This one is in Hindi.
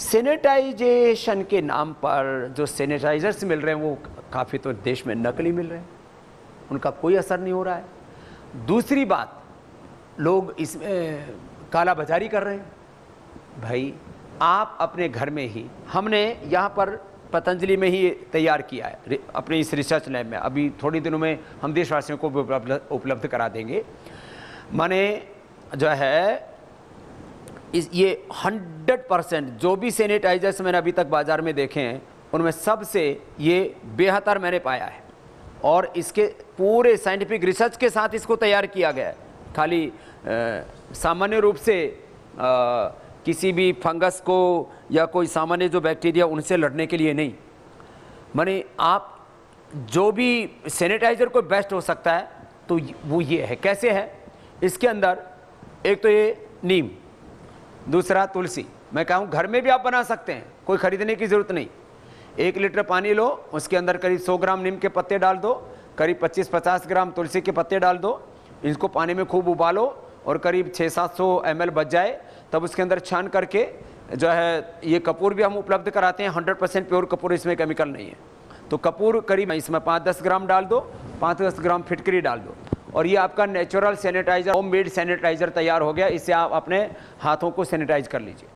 सैनिटाइजेशन के नाम पर जो सैनिटाइजर्स मिल रहे हैं वो काफ़ी तो देश में नकली मिल रहे हैं, उनका कोई असर नहीं हो रहा है। दूसरी बात, लोग इसमें काला बाजारी कर रहे हैं। भाई आप अपने घर में ही, हमने यहाँ पर पतंजलि में ही तैयार किया है अपने इस रिसर्च लैब में, अभी थोड़ी दिनों में हम देशवासियों को उपलब्ध करा देंगे। माने जो है ये 100% जो भी सैनिटाइजर्स मैंने अभी तक बाज़ार में देखे हैं उनमें सबसे ये बेहतर मैंने पाया है, और इसके पूरे साइंटिफिक रिसर्च के साथ इसको तैयार किया गया है। खाली सामान्य रूप से किसी भी फंगस को या कोई सामान्य जो बैक्टीरिया उनसे लड़ने के लिए नहीं। माने आप जो भी सैनिटाइज़र को बेस्ट हो सकता है तो वो ये है। कैसे है? इसके अंदर एक तो ये नीम, दूसरा तुलसी। मैं कहूँ घर में भी आप बना सकते हैं, कोई ख़रीदने की ज़रूरत नहीं। 1 लीटर पानी लो, उसके अंदर करीब 100 ग्राम नीम के पत्ते डाल दो, करीब 25-50 ग्राम तुलसी के पत्ते डाल दो, इसको पानी में खूब उबालो और करीब 600-700 ml बच जाए, तब उसके अंदर छान करके जो है ये कपूर भी हम उपलब्ध कराते हैं। 100% प्योर कपूर, इसमें केमिकल नहीं है। तो कपूर करीब इसमें 5-10 ग्राम डाल दो, 5-10 ग्राम फिटकरी डाल दो, और ये आपका natural sanitiser, homemade sanitiser तैयार हो गया। इससे आप अपने हाथों को सैनिटाइज कर लीजिए।